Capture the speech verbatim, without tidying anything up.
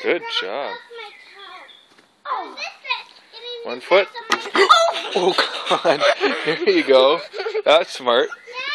Good job. One foot. Oh God! There you go. That's smart.